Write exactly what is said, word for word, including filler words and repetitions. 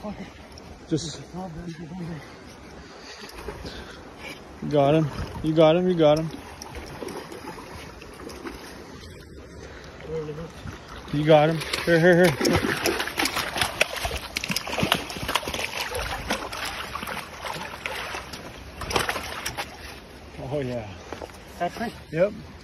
Just you got him. You got him. You got him. You got him. Here, here, here. Oh yeah. That thing? Yep.